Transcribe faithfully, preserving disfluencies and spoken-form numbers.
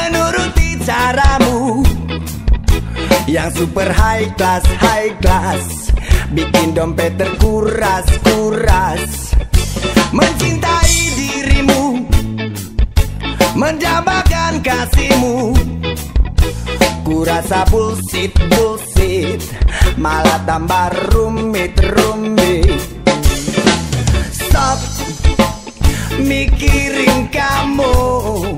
menuruti caramu yang super high class, high class, bikin dompet terkuras, kuras. Mencintai dirimu, mendambakan kasihmu, kurasa bullshit, bullshit, malah tambah rumit, rumit. Stop mikirin kamu,